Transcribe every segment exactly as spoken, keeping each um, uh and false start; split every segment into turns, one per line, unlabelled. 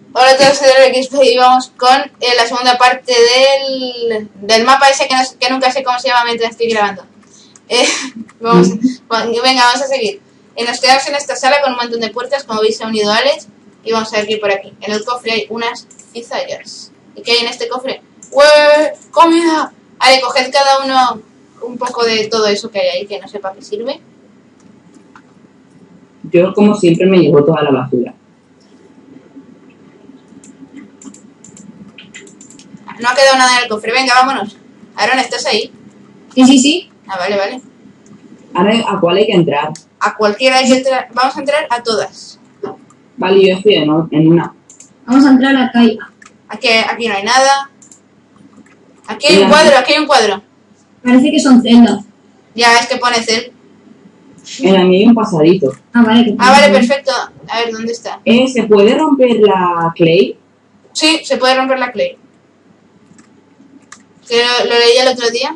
Hola a todos, soy X P y vamos con eh, la segunda parte del, del mapa ese que, no, que nunca sé cómo se llama mientras estoy grabando. Eh, vamos, bueno, venga, vamos a seguir. Eh, nos quedamos en esta sala con un montón de puertas, como veis se ha unido Alex. Y vamos a ver qué hay por aquí. En el cofre hay unas cizallas. ¿Y qué hay en este cofre? ¡Ué! ¡Comida! Vale, coged cada uno un poco de todo eso que hay ahí, que no sé para qué sirve.
Yo, como siempre, me llevo toda la basura.
No ha quedado nada en el cofre. Venga, vámonos. Aaron, ¿estás ahí?
Sí, sí, sí.
Ah, vale, vale.
Ahora, ¿a cuál hay que entrar?
A cualquiera hay que entrar. Vamos a entrar a todas.
Vale, yo estoy en, en una.
Vamos a entrar acá.
Aquí, aquí no hay nada. Aquí hay un cuadro, aquí hay un cuadro.
Parece que son celdas.
Ya, es que pone cel.
En la mía hay un pasadito.
Ah, vale. Que
Ah, vale, perfecto. A ver, ¿dónde está?
Eh, ¿se puede romper la clay?
Sí, se puede romper la clay. Que lo, lo leí el otro día.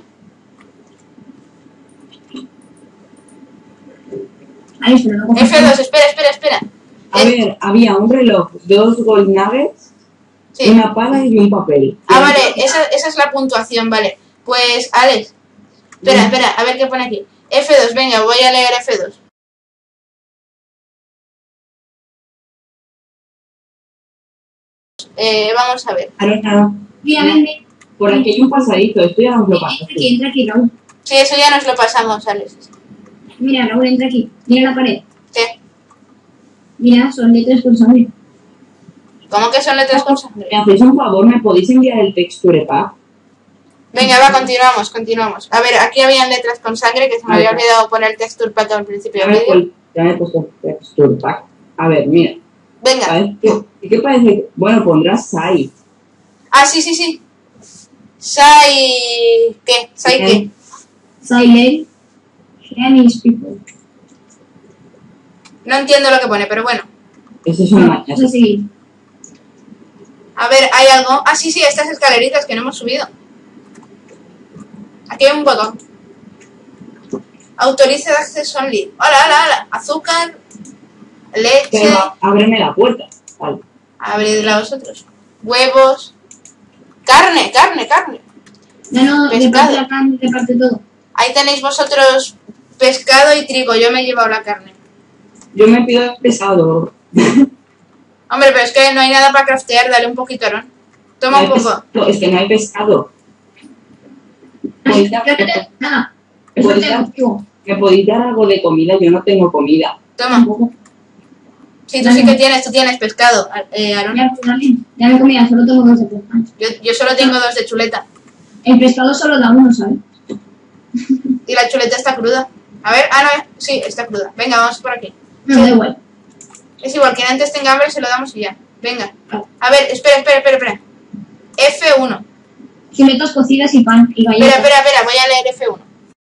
Ahí se lo
F dos, espera, espera, espera.
A
Eh,
ver, había un reloj, dos gold nuggets,
sí.
una pala y un papel.
Ah, vale, esa, esa es la puntuación, vale. Pues, Alex. Espera, espera, a ver qué pone aquí. F dos, venga, voy a leer F dos. Eh, vamos a ver.
Ahora nada.
Mira, ven, ven.
Por aquí hay un pasadito, esto ya nos lo paso.
Entra aquí, entra aquí, Raúl.
Sí, eso ya nos lo pasamos, Alex.
Mira, Raúl, entra aquí. Mira la pared.
¿Qué?
Mira, son letras con sangre.
¿Cómo que son letras con sangre?
¿Me hacéis un favor? ¿Me podéis enviar el texture pack?
Venga, va, continuamos, continuamos. A ver, aquí habían letras con sangre que se me había olvidado poner el texture pack al principio
Ya
del
me, he
vídeo.
puesto, ya me he puesto el texture pack. A ver, mira.
Venga.
¿Sabes qué, qué parece? Bueno, pondrás Sai.
Ah, sí, sí, sí. Sai... ¿Qué? ¿Sai qué?
Silent. Chinese people.
No entiendo lo que pone, pero bueno.
Eso es un
Vamos
mañana.
a seguir.
A ver, ¿hay algo? Ah, sí, sí, estas escaleritas que no hemos subido. Aquí hay un botón. Autoriza de acceso only. Hola, hola, hola. Azúcar, leche.
Pero ábreme la puerta. Vale.
Abridla vosotros. Huevos. Carne, carne, carne.
No, no,
Pescado.
reparte la carne, reparte todo.
Ahí tenéis vosotros pescado y trigo. Yo me he llevado la carne.
Yo me pido pesado.
Hombre, pero es que no hay nada para craftear. Dale un poquito, Aaron. Toma
No
un
hay
poco.
pescado, es que no hay pescado. ¿Podéis dar-
Nada.
¿Me
Eso
podéis
te
dar-
contigo.
¿Me podéis dar algo de comida? Yo no tengo comida.
Toma.
Tampoco.
Sí, tú sí que tienes. Tú tienes pescado, eh, Aaron.
Ya, pues, dale. Ya me comida, solo tengo dos de pescado.
Yo, yo solo tengo dos de chuleta.
El pescado solo da uno, ¿sabes?
Y la chuleta está cruda. A ver, ah, no, sí, está cruda. Venga, vamos por aquí.
No, da igual.
Es igual, quien antes tenga hambre se lo damos y ya. Venga. A ver, espera, espera, espera, espera. F uno.
Chuletas cocidas y pan y
Espera,
galletas.
espera, espera, voy a leer F uno.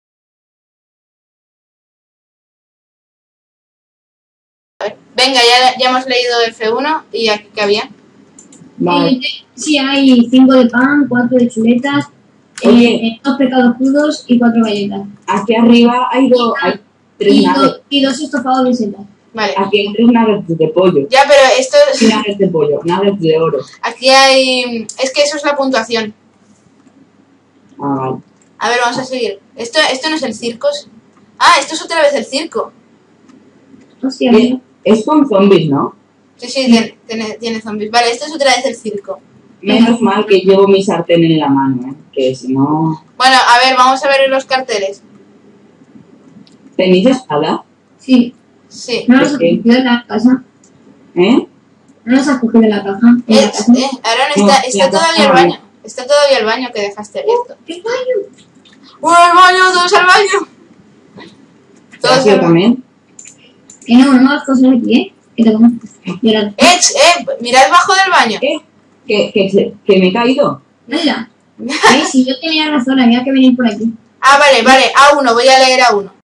A ver, venga, ya, ya hemos leído F uno y aquí que había.
Vale.
Eh, sí, hay cinco de pan, cuatro de chuletas,
Oye.
eh, dos pescados crudos y cuatro galletas.
Aquí arriba hay, dos, hay tres
Y,
nuggets.
do- y dos estofados de setas.
Vale.
Aquí hay tres nuggets de pollo.
Ya, pero esto
Y nuggets de pollo, nuggets de oro.
aquí hay... Es que eso es la puntuación.
Ah, vale.
A ver, vamos a seguir. Esto, esto no es el circo. Ah, esto es otra vez el circo.
Hostia,
Bien, es con zombies, ¿no?
Sí, sí, tiene, tiene, tiene zombies. Vale, esto es otra vez el circo.
Menos mal que llevo mi sartén en la mano, ¿eh? Que si no...
Bueno, a ver, vamos a ver los carteles.
¿Tenéis espada?
sí.
Sí.
No los has
¿Por qué?
cogido en la casa.
¿Eh?
No los has cogido en la caja. En
Eh,
la casa.
eh, Aaron,
No,
está, está
la
todavía el
caja.
baño. Está todavía el baño que dejaste abierto.
¿Qué baño?
¡Oh, el baño! ¡Todos al baño! Todos
¿Yo
al baño.
también?
Que no, no hagas cosas aquí, ¿eh? Que te comas. Mira,
¡Eh, eh! ¡Mirad bajo del baño!
¿Eh? ¿Que, que, se- que me he caído?
mira. ¿Eh? Si yo tenía razón, había que venir por aquí.
Ah, vale, vale. A uno, voy a leer A uno.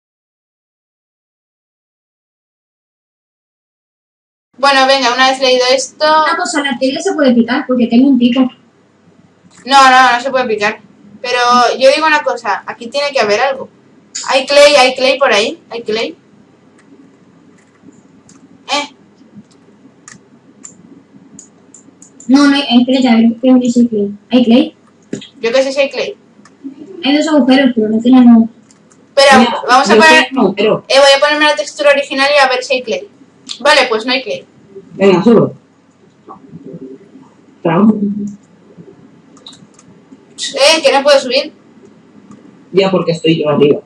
Bueno, venga, una vez leído esto...
Una cosa, la tele se puede picar porque tengo un pico.
No, no, no se puede picar. Pero yo digo una cosa, aquí tiene que haber algo. Hay clay, hay clay por ahí, hay clay. Eh.
No, no hay, espérate, a ver, ¿qué me dice Clay? ¿Hay Clay?
Yo que sé si hay clay.
Hay dos agujeros, pero no tenemos...
Espera,
Mira,
vamos a
yo
poner...
tengo, pero
Eh, voy a ponerme la textura original y a ver si hay clay. Vale, pues no hay clay.
venga, subo. Raúl,
Eh, que no puedo subir.
ya porque estoy yo arriba.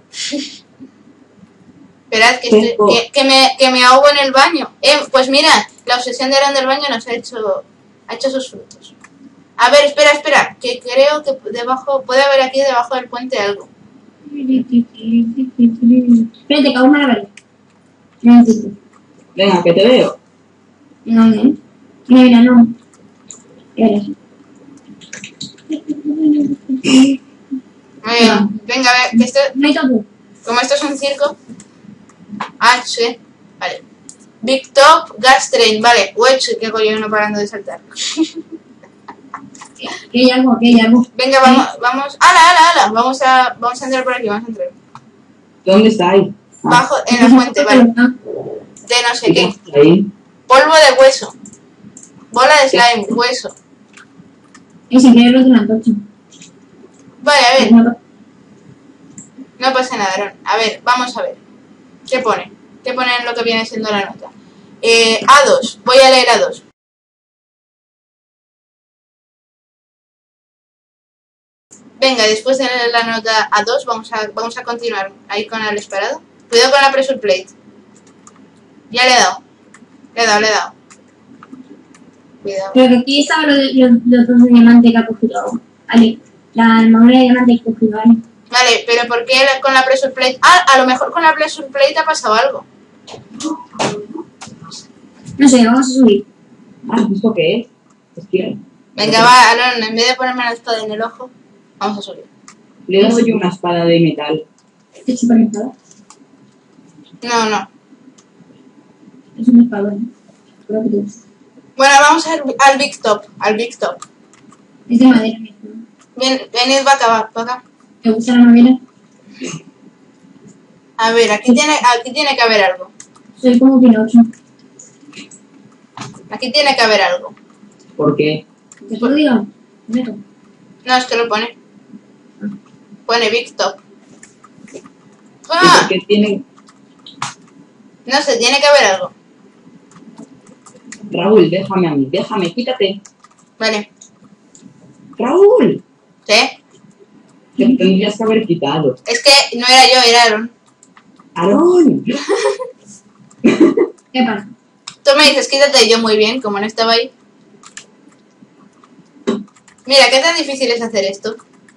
Esperad, que, estoy,
Tengo-
que, que me, que me ahogo en el baño. Eh, pues mira, la obsesión de Aaron del baño nos ha hecho, ha hecho sus frutos. A ver, espera, espera, que creo que debajo, puede haber aquí debajo del puente algo.
Espérate, que aún me la veré. No necesito.
Venga, que te veo.
No, no. Mira, mira, no. Ya verás.
Muy bien, venga, a ver, que esto,
No hay topo.
como esto es un circo. Ah, sí, vale. Big Top, Gas Train, vale. Wedge, que coño no parando de saltar.
Que hay algo, que hay algo.
Venga, vamos, vamos. ¡Hala, hala, hala! Vamos a, vamos a entrar por aquí, vamos a entrar.
¿Dónde estáis? Ah,
Bajo, en la fuente, vale. De no sé
¿qué
qué.
haces ahí?
Polvo de hueso. Bola de slime, hueso.
Y si quieres lo de una antorcha.
Vale, a ver.
No,
No pasa nada, Aaron. A ver, vamos a ver. ¿Qué pone? ¿Qué pone en lo que viene siendo la nota? Eh, A dos. Voy a leer A dos. Venga, después de leer la nota A dos, vamos a, vamos a continuar ahí con el esperado. Cuidado con la pressure plate. Ya le he dado. Le he dado, le he dado. Cuidado.
pero que aquí estaba lo de los, los dos de diamante que ha cogido. Vale. La armadura de diamante que ha cogido, vale.
Vale, pero ¿por qué la- con la pressure plate? Ah, a lo mejor con la pressure plate ha pasado algo.
No sé, vamos a subir.
Ah, ¿esto qué es? Esquina.
Venga, va, Aaron, en vez de ponerme la espada en el ojo, vamos a subir.
Le he dado yo una espada de metal.
Este es súper espada.
No, no.
Es un espadón. Creo que te gusta.
Bueno, vamos al, al Big Top, al Big Top.
Es de madera, mi espada.
Ven, venid para acá, para acá.
¿Te gusta la madera?
A ver, aquí tiene, aquí tiene que haber algo.
Soy como Pinocho.
Aquí tiene que haber algo.
¿Por qué?
¿Te lo digo? Meto.
No, es que lo pone. Pone Big Top.
¿Y
¡Ah!
por qué tiene...
No sé, tiene que haber algo.
Raúl, déjame a mí, déjame, quítate.
Vale.
Raúl,
¿Sí?
te tendrías que haber quitado.
Es que no era yo, era Aaron.
Aarón,
¿Qué pasa?
Tú me dices, quítate y yo muy bien, como no estaba ahí. Mira, ¿qué tan difícil es hacer esto?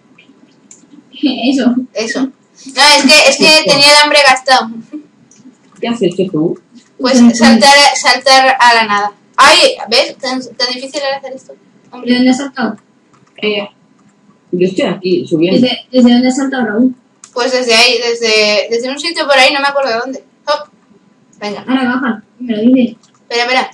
Eso.
Eso. No, es que, es que tenía el hambre gastado.
¿qué has hecho tú?
Pues saltar, saltar a la nada. Ay, ¿ves? Tan, tan difícil era hacer esto.
¿De
Hombre.
dónde has saltado?
Eh, yo estoy aquí, subiendo.
¿Desde, desde dónde has saltado, Raúl?
Pues desde ahí, desde, desde un sitio por ahí, no me acuerdo de dónde. Hop. Venga,
Ahora baja. Me lo dices.
espera, espera.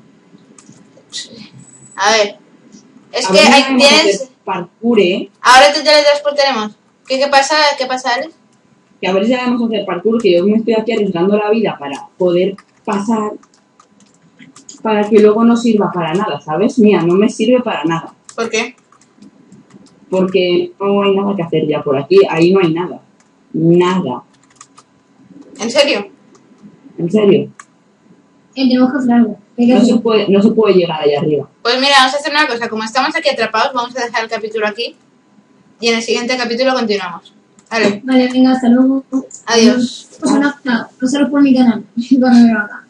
A ver. Es
A
que
ver,
hay,
vamos a
tienes...
hacer parkour, ¿eh?
Ahora te teletransportaremos. ¿Qué, qué pasa? ¿Qué pasa, Alex?
Que a ver si vamos a hacer parkour, que yo me estoy aquí arriesgando la vida para poder pasar, para que luego no sirva para nada, ¿sabes? Mira, no me sirve para nada,
¿Por qué?
porque no hay nada que hacer ya por aquí, ahí no hay nada, nada,
¿En serio?
en serio,
Eh, tenemos que hacer algo. ¿Qué hay que
no se
hacer?
puede, no se puede llegar allá arriba.
Pues mira, vamos a hacer una cosa. Como estamos aquí atrapados, vamos a dejar el capítulo aquí. Y en el siguiente capítulo continuamos. Vale,
Vale, venga, hasta luego.
adiós.
Pues una, pasaros por mi canal. Cuando me lo haga.